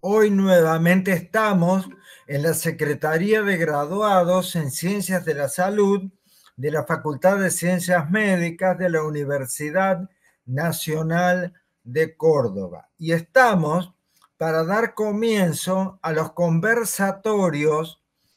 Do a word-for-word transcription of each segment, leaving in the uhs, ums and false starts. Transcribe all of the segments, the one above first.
Hoy nuevamente estamos en la Secretaría de Graduados en Ciencias de la Salud de la Facultad de Ciencias Médicas de la Universidad Nacional de Córdoba. Y estamos para dar comienzo a los conversatorios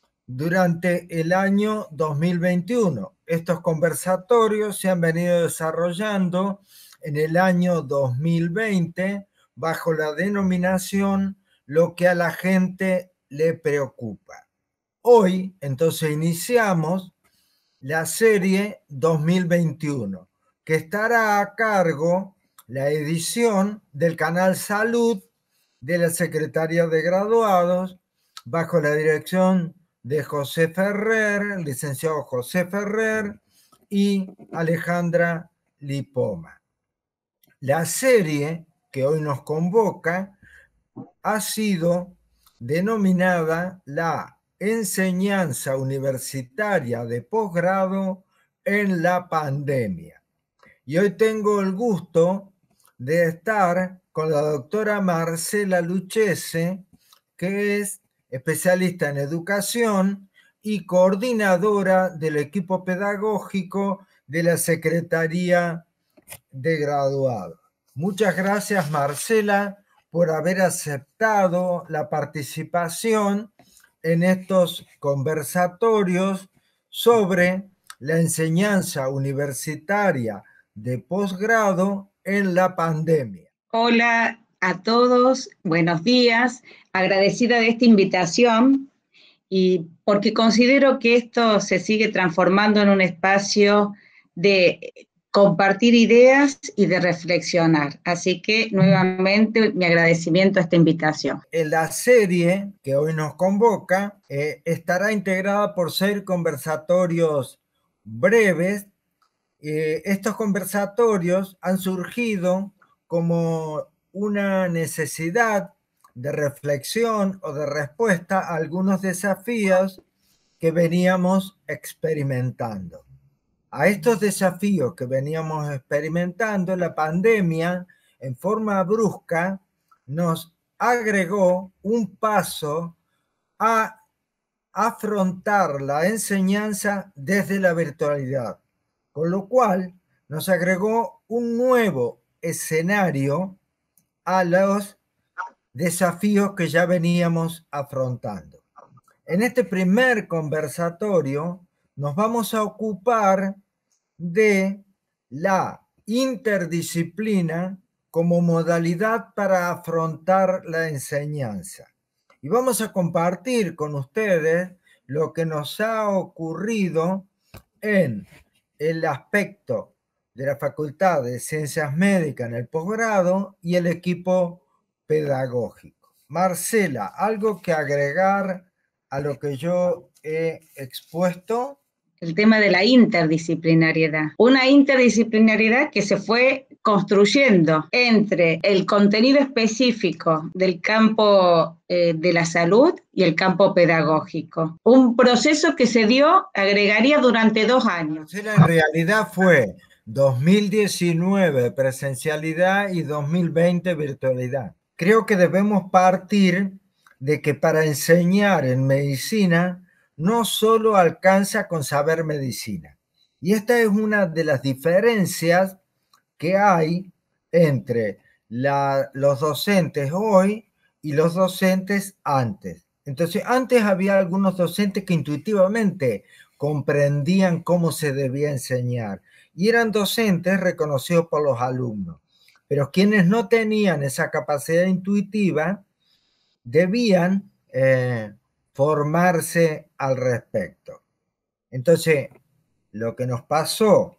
durante el año dos mil veintiuno. Estos conversatorios se han venido desarrollando en el año dos mil veinte bajo la denominación Lo que a la gente le preocupa. Hoy, entonces, iniciamos la serie dos mil veintiuno, que estará a cargo la edición del canal Salud de la Secretaría de Graduados bajo la dirección de José Ferrer, el licenciado José Ferrer y Alejandra Lipoma. La serie que hoy nos convoca ha sido denominada la enseñanza universitaria de posgrado en la pandemia. Y hoy tengo el gusto de estar con la doctora Marcela Lucchese, que es especialista en educación y coordinadora del equipo pedagógico de la Secretaría de Graduados. Muchas gracias, Marcela, por haber aceptado la participación en estos conversatorios sobre la enseñanza universitaria de posgrado en la pandemia. Hola a todos, buenos días, agradecida de esta invitación y porque considero que esto se sigue transformando en un espacio de compartir ideas y de reflexionar. Así que nuevamente mi agradecimiento a esta invitación. La serie que hoy nos convoca eh, estará integrada por seis conversatorios breves. Eh, estos conversatorios han surgido como una necesidad de reflexión o de respuesta a algunos desafíos que veníamos experimentando. A estos desafíos que veníamos experimentando, la pandemia en forma brusca nos agregó un paso a afrontar la enseñanza desde la virtualidad, con lo cual nos agregó un nuevo escenario a los desafíos que ya veníamos afrontando. En este primer conversatorio nos vamos a ocupar de la interdisciplina como modalidad para afrontar la enseñanza. Y vamos a compartir con ustedes lo que nos ha ocurrido en el aspecto de la Facultad de Ciencias Médicas en el posgrado y el equipo pedagógico. Marcela, ¿algo que agregar a lo que yo he expuesto? El tema de la interdisciplinariedad. Una interdisciplinariedad que se fue construyendo entre el contenido específico del campo eh, de la salud y el campo pedagógico. Un proceso que se dio, agregaría, durante dos años. En realidad fue dos mil diecinueve presencialidad y dos mil veinte virtualidad. Creo que debemos partir de que para enseñar en medicina no solo alcanza con saber medicina. Y esta es una de las diferencias que hay entre la, los docentes hoy y los docentes antes. Entonces, antes había algunos docentes que intuitivamente comprendían cómo se debía enseñar y eran docentes reconocidos por los alumnos. Pero quienes no tenían esa capacidad intuitiva debían eh, formarse al respecto. Entonces, lo que nos pasó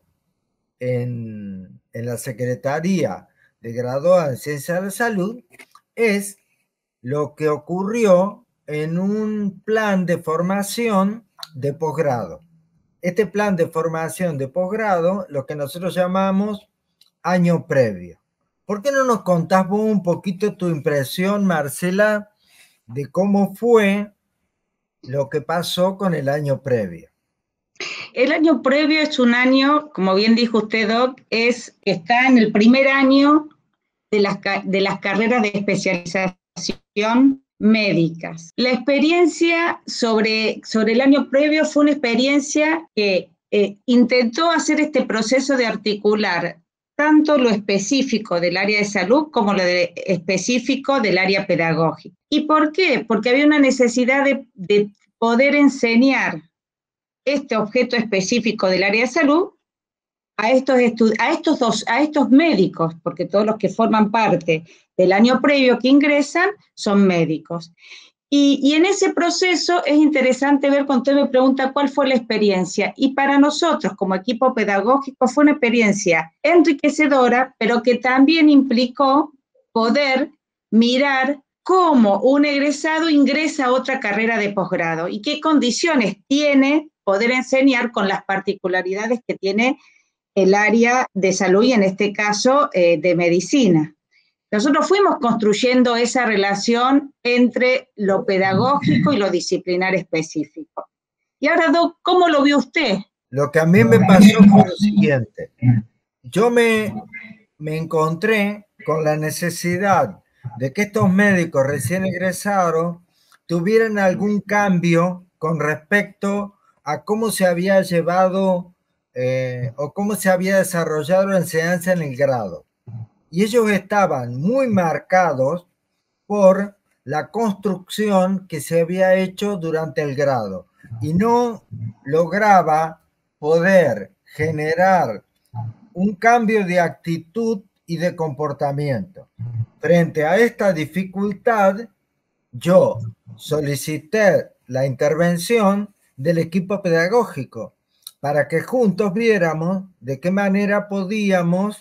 en, en la Secretaría de Graduados en Ciencias de la Salud es lo que ocurrió en un plan de formación de posgrado. Este plan de formación de posgrado, lo que nosotros llamamos año previo. ¿Por qué no nos contás vos un poquito tu impresión, Marcela, de cómo fue lo que pasó con el año previo? El año previo es un año, como bien dijo usted, Doc, es, está en el primer año de las, de las carreras de especialización médicas. La experiencia sobre, sobre el año previo fue una experiencia que eh, intentó hacer este proceso de articular tanto lo específico del área de salud como lo de, específico del área pedagógica. ¿Y por qué? Porque había una necesidad de, de poder enseñar este objeto específico del área de salud a estos, a, estos dos, a estos médicos, porque todos los que forman parte del año previo que ingresan son médicos. Y, y en ese proceso es interesante ver cuando usted me pregunta cuál fue la experiencia. Y para nosotros, como equipo pedagógico, fue una experiencia enriquecedora, pero que también implicó poder mirar cómo un egresado ingresa a otra carrera de posgrado y qué condiciones tiene poder enseñar con las particularidades que tiene el área de salud y en este caso eh, de medicina. Nosotros fuimos construyendo esa relación entre lo pedagógico y lo disciplinar específico. Y ahora, Doc, ¿cómo lo vio usted? Lo que a mí me pasó fue lo siguiente. Yo me, me encontré con la necesidad de que estos médicos recién egresados tuvieran algún cambio con respecto a cómo se había llevado eh, o cómo se había desarrollado la enseñanza en el grado. Y ellos estaban muy marcados por la construcción que se había hecho durante el grado y no lograba poder generar un cambio de actitud y de comportamiento. Frente a esta dificultad, yo solicité la intervención del equipo pedagógico para que juntos viéramos de qué manera podíamos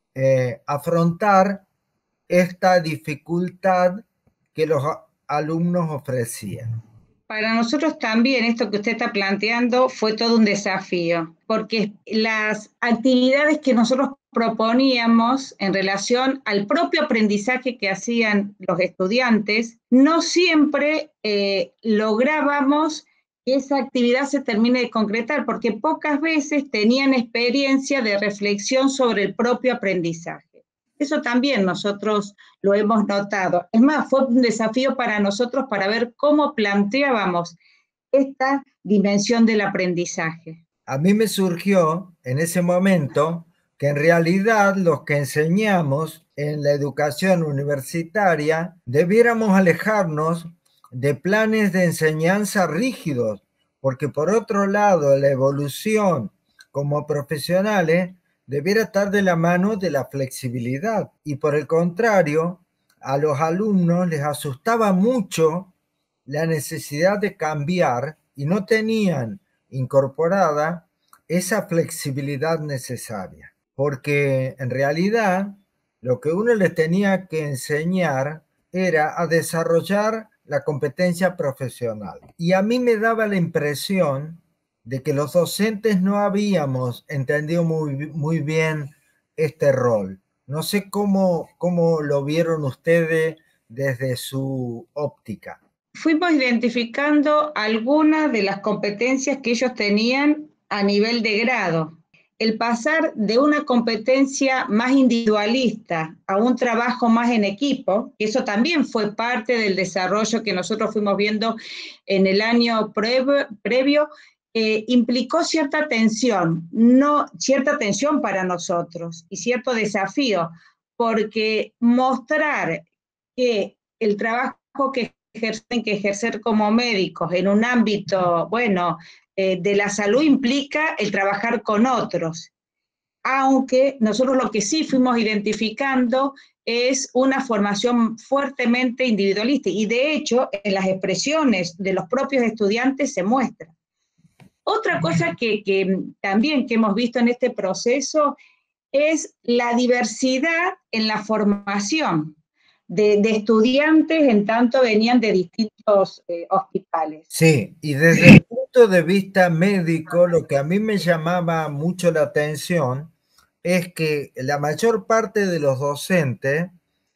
eh, afrontar esta dificultad que los alumnos ofrecían. Para nosotros también esto que usted está planteando fue todo un desafío, porque las actividades que nosotros proponíamos en relación al propio aprendizaje que hacían los estudiantes, no siempre eh, lográbamos que esa actividad se termine de concretar, porque pocas veces tenían experiencia de reflexión sobre el propio aprendizaje. Eso también nosotros lo hemos notado. Es más, fue un desafío para nosotros para ver cómo planteábamos esta dimensión del aprendizaje. A mí me surgió en ese momento que en realidad los que enseñamos en la educación universitaria debiéramos alejarnos de planes de enseñanza rígidos, porque por otro lado la evolución como profesionales debiera estar de la mano de la flexibilidad y por el contrario, a los alumnos les asustaba mucho la necesidad de cambiar y no tenían incorporada esa flexibilidad necesaria, porque en realidad lo que uno les tenía que enseñar era a desarrollar la competencia profesional. Y a mí me daba la impresión de que los docentes no habíamos entendido muy, muy bien este rol. No sé cómo, cómo lo vieron ustedes desde su óptica. Fuimos identificando algunas de las competencias que ellos tenían a nivel de grado. El pasar de una competencia más individualista a un trabajo más en equipo, que eso también fue parte del desarrollo que nosotros fuimos viendo en el año previo, previo eh, implicó cierta tensión, no, cierta tensión para nosotros y cierto desafío, porque mostrar que el trabajo que ejercen que ejercer como médicos en un ámbito, bueno, eh, de la salud implica el trabajar con otros, aunque nosotros lo que sí fuimos identificando es una formación fuertemente individualista y de hecho en las expresiones de los propios estudiantes se muestra. Otra cosa que, que también que hemos visto en este proceso es la diversidad en la formación. De, de estudiantes, en tanto venían de distintos eh, hospitales. Sí, y desde el punto de vista médico, lo que a mí me llamaba mucho la atención es que la mayor parte de los docentes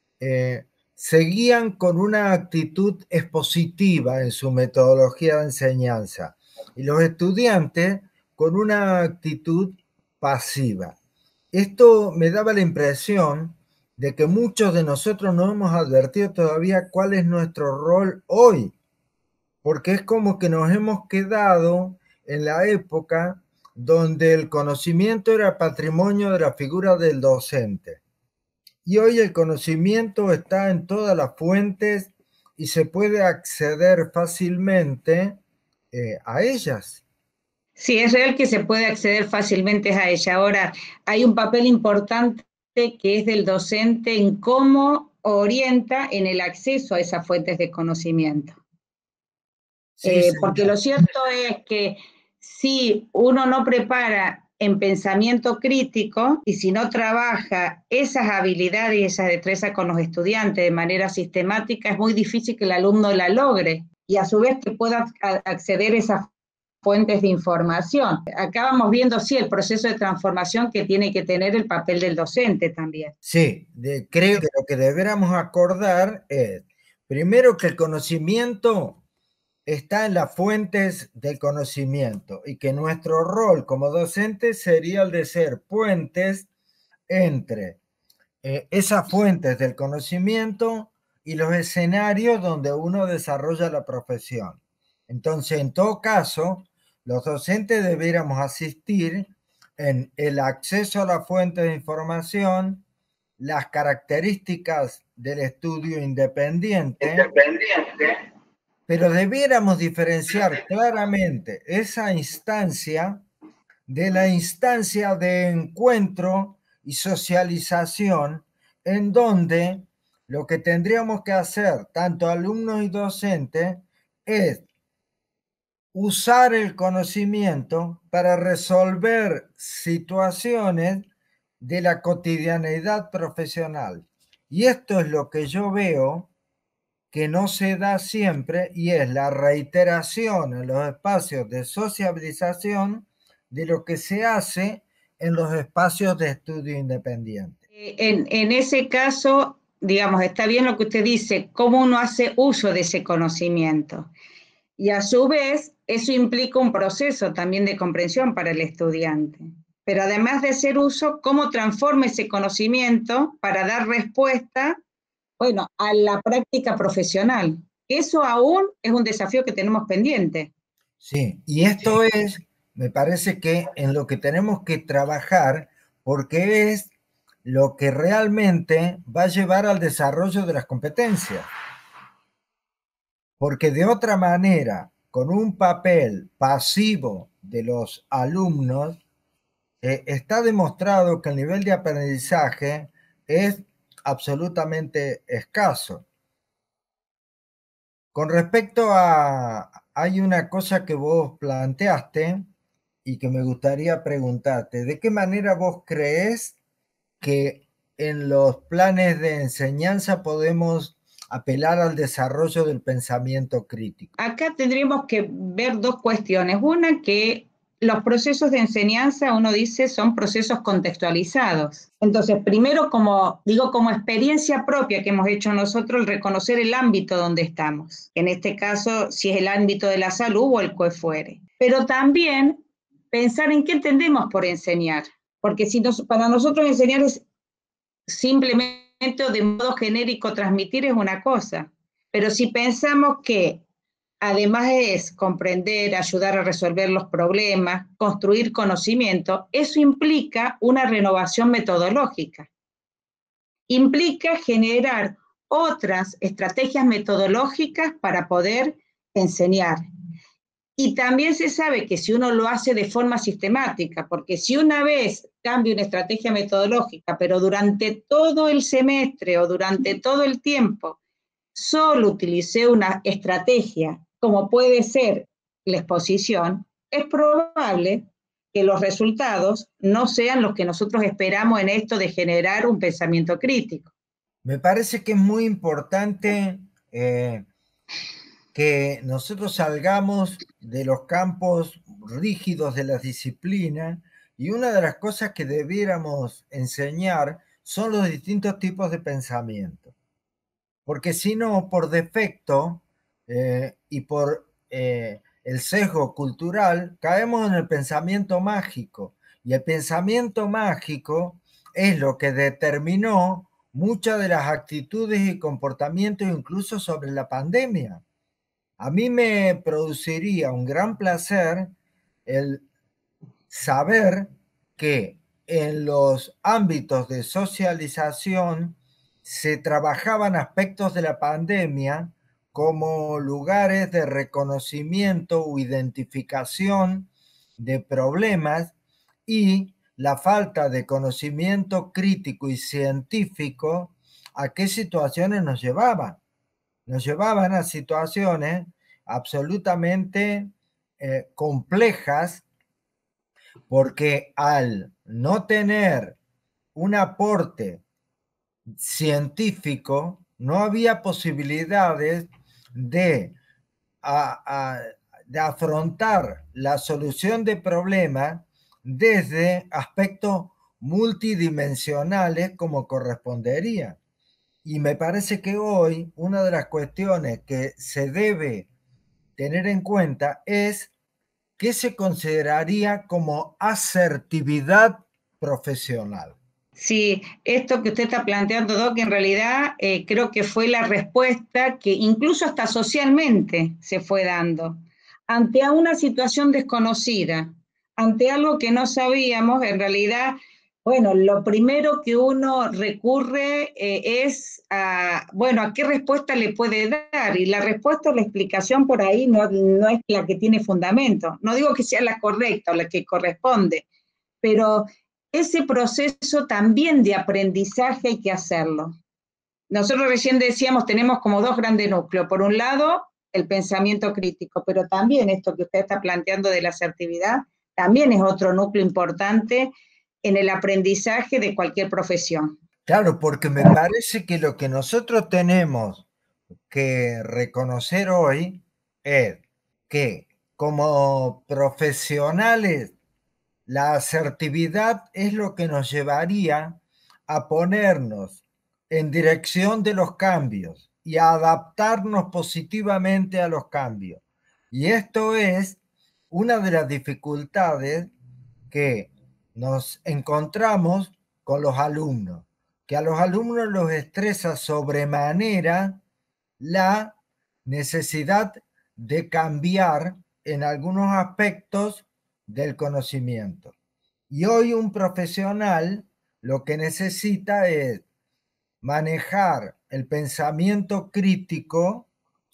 eh, seguían con una actitud expositiva en su metodología de enseñanza y los estudiantes con una actitud pasiva. Esto me daba la impresión de que muchos de nosotros no hemos advertido todavía cuál es nuestro rol hoy, porque es como que nos hemos quedado en la época donde el conocimiento era patrimonio de la figura del docente. Y hoy el conocimiento está en todas las fuentes y se puede acceder fácilmente eh, a ellas. Sí, es real que se puede acceder fácilmente a ella. Ahora, hay un papel importante que es del docente en cómo orienta en el acceso a esas fuentes de conocimiento. Sí, Eh, porque señor. lo cierto es que si uno no prepara en pensamiento crítico y si no trabaja esas habilidades y esa destreza con los estudiantes de manera sistemática, es muy difícil que el alumno la logre y a su vez que pueda acceder a esas fuentes de información. Acá vamos viendo, sí, el proceso de transformación que tiene que tener el papel del docente también. Sí, de, creo que lo que deberíamos acordar es, primero, que el conocimiento está en las fuentes del conocimiento y que nuestro rol como docentes sería el de ser puentes entre eh, esas fuentes del conocimiento y los escenarios donde uno desarrolla la profesión. Entonces, en todo caso, los docentes debiéramos asistir en el acceso a la fuente de información, las características del estudio independiente, Independiente. pero debiéramos diferenciar claramente esa instancia de la instancia de encuentro y socialización, en donde lo que tendríamos que hacer, tanto alumnos y docentes, es usar el conocimiento para resolver situaciones de la cotidianeidad profesional. Y esto es lo que yo veo que no se da siempre, y es la reiteración en los espacios de sociabilización de lo que se hace en los espacios de estudio independiente. En, en ese caso, digamos, está bien lo que usted dice, cómo uno hace uso de ese conocimiento. Y a su vez, eso implica un proceso también de comprensión para el estudiante. Pero además de hacer uso, cómo transforma ese conocimiento para dar respuesta, bueno, a la práctica profesional. Eso aún es un desafío que tenemos pendiente. Sí, y esto es, me parece que en lo que tenemos que trabajar, porque es lo que realmente va a llevar al desarrollo de las competencias. Porque de otra manera, con un papel pasivo de los alumnos, eh, está demostrado que el nivel de aprendizaje es absolutamente escaso. Con respecto a, hay una cosa que vos planteaste y que me gustaría preguntarte, ¿de qué manera vos crees que en los planes de enseñanza podemos apelar al desarrollo del pensamiento crítico? Acá tendríamos que ver dos cuestiones. Una, que los procesos de enseñanza, uno dice, son procesos contextualizados. Entonces, primero, como digo, como experiencia propia que hemos hecho nosotros, el reconocer el ámbito donde estamos. En este caso, si es el ámbito de la salud o el que fuere. Pero también pensar en qué entendemos por enseñar. Porque si nos, para nosotros enseñar es simplemente o de modo genérico transmitir es una cosa. Pero si pensamos que además es comprender, ayudar a resolver los problemas, construir conocimiento, eso implica una renovación metodológica. Implica generar otras estrategias metodológicas para poder enseñar. Y también se sabe que si uno lo hace de forma sistemática, porque si una vez cambia una estrategia metodológica, pero durante todo el semestre o durante todo el tiempo solo utilicé una estrategia, como puede ser la exposición, es probable que los resultados no sean los que nosotros esperamos en esto de generar un pensamiento crítico. Me parece que es muy importante eh, que nosotros salgamos de los campos rígidos de la disciplina, y una de las cosas que debiéramos enseñar son los distintos tipos de pensamiento. Porque si no, por defecto eh, y por eh, el sesgo cultural, caemos en el pensamiento mágico. Y el pensamiento mágico es lo que determinó muchas de las actitudes y comportamientos incluso sobre la pandemia. A mí me produciría un gran placer el saber que en los ámbitos de socialización se trabajaban aspectos de la pandemia como lugares de reconocimiento o identificación de problemas y la falta de conocimiento crítico y científico a qué situaciones nos llevaban. Nos llevaban a situaciones absolutamente eh, complejas, porque al no tener un aporte científico, no había posibilidades de, a, a, de afrontar la solución de problemas desde aspectos multidimensionales como correspondería. Y me parece que hoy una de las cuestiones que se debe tener en cuenta es qué se consideraría como asertividad profesional. Sí, esto que usted está planteando, Doc, en realidad eh, creo que fue la respuesta que incluso hasta socialmente se fue dando. Ante una situación desconocida, ante algo que no sabíamos, en realidad, bueno, lo primero que uno recurre eh, es a, bueno, ¿a qué respuesta le puede dar? Y la respuesta o la explicación por ahí no, no es la que tiene fundamento. No digo que sea la correcta o la que corresponde, pero ese proceso también de aprendizaje hay que hacerlo. Nosotros recién decíamos, tenemos como dos grandes núcleos. Por un lado, el pensamiento crítico, pero también esto que usted está planteando de la asertividad, también es otro núcleo importante en el aprendizaje de cualquier profesión. Claro, porque me parece que lo que nosotros tenemos que reconocer hoy es que como profesionales la asertividad es lo que nos llevaría a ponernos en dirección de los cambios y a adaptarnos positivamente a los cambios. Y esto es una de las dificultades que nos encontramos con los alumnos, que a los alumnos los estresa sobremanera la necesidad de cambiar en algunos aspectos del conocimiento. Y hoy un profesional lo que necesita es manejar el pensamiento crítico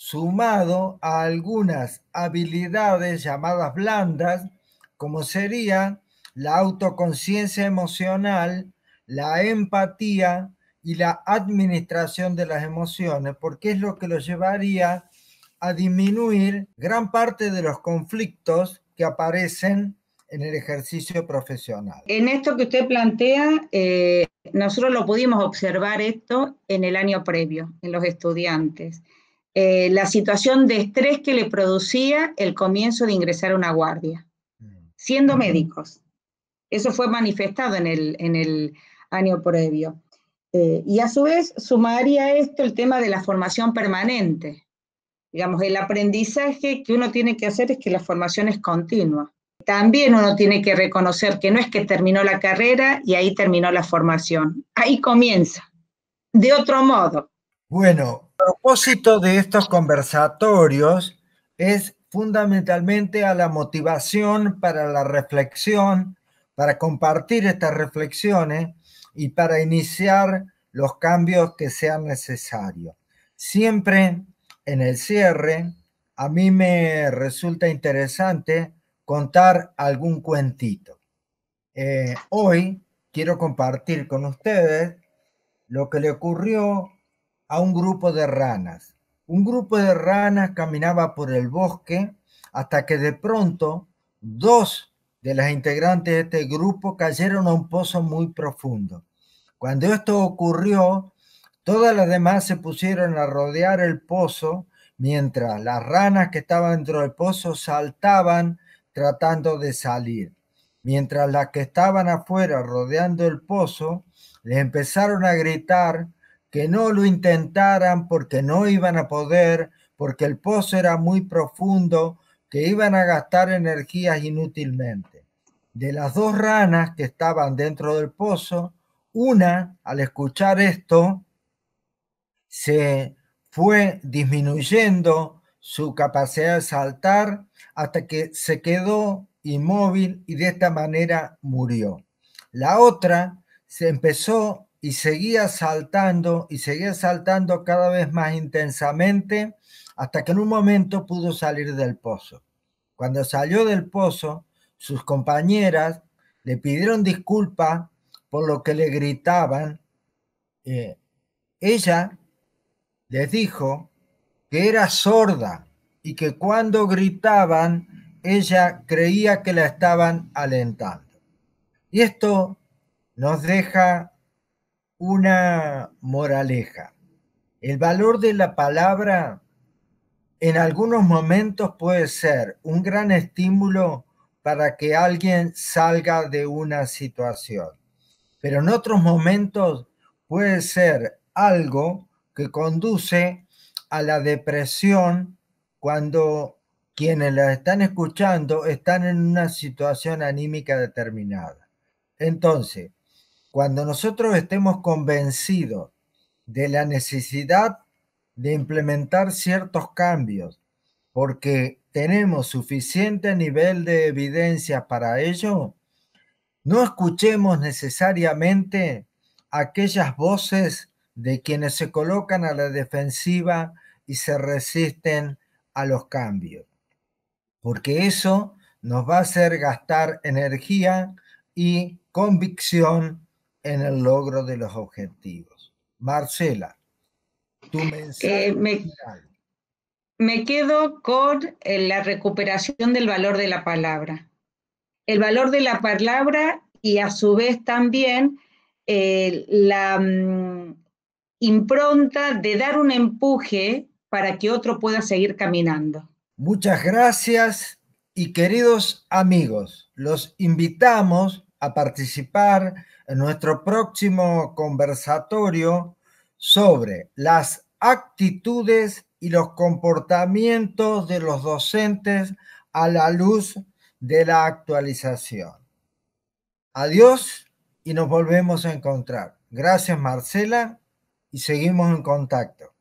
sumado a algunas habilidades llamadas blandas, como sería la autoconciencia emocional, la empatía y la administración de las emociones, porque es lo que lo llevaría a disminuir gran parte de los conflictos que aparecen en el ejercicio profesional. En esto que usted plantea, eh, nosotros lo pudimos observar esto en el año previo, en los estudiantes. Eh, la situación de estrés que le producía el comienzo de ingresar a una guardia, siendo médicos. Eso fue manifestado en el, en el año previo. Eh, y a su vez sumaría a esto el tema de la formación permanente. Digamos, el aprendizaje que uno tiene que hacer es que la formación es continua. También uno tiene que reconocer que no es que terminó la carrera y ahí terminó la formación. Ahí comienza, de otro modo. Bueno, el propósito de estos conversatorios es fundamentalmente a la motivación para la reflexión, para compartir estas reflexiones y para iniciar los cambios que sean necesarios. Siempre en el cierre, a mí me resulta interesante contar algún cuentito. Eh, hoy quiero compartir con ustedes lo que le ocurrió a un grupo de ranas. Un grupo de ranas caminaba por el bosque hasta que de pronto dos de las integrantes de este grupo cayeron a un pozo muy profundo. Cuando esto ocurrió, todas las demás se pusieron a rodear el pozo, mientras las ranas que estaban dentro del pozo saltaban tratando de salir. Mientras las que estaban afuera rodeando el pozo les empezaron a gritar que no lo intentaran porque no iban a poder, porque el pozo era muy profundo, que iban a gastar energías inútilmente. De las dos ranas que estaban dentro del pozo, Una, al escuchar esto, se fue disminuyendo su capacidad de saltar hasta que se quedó inmóvil y de esta manera murió. La otra se empezó y seguía saltando y seguía saltando cada vez más intensamente hasta que en un momento pudo salir del pozo. Cuando salió del pozo, sus compañeras le pidieron disculpas por lo que le gritaban. Eh, ella les dijo que era sorda y que cuando gritaban ella creía que la estaban alentando. Y esto nos deja una moraleja. El valor de la palabra en algunos momentos puede ser un gran estímulo para que alguien salga de una situación, pero en otros momentos puede ser algo que conduce a la depresión cuando quienes la están escuchando están en una situación anímica determinada. Entonces, cuando nosotros estemos convencidos de la necesidad de implementar ciertos cambios, porque tenemos suficiente nivel de evidencia para ello, no escuchemos necesariamente aquellas voces de quienes se colocan a la defensiva y se resisten a los cambios, porque eso nos va a hacer gastar energía y convicción en el logro de los objetivos. Marcela, tu mensaje Eh, me, final. me quedo con eh, la recuperación del valor de la palabra. El valor de la palabra y a su vez también eh, la mm, impronta de dar un empuje para que otro pueda seguir caminando. Muchas gracias y queridos amigos, los invitamos a participar en nuestro próximo conversatorio sobre las actitudes y los comportamientos de los docentes a la luz de la actualización. Adiós y nos volvemos a encontrar. Gracias, Marcela, y seguimos en contacto.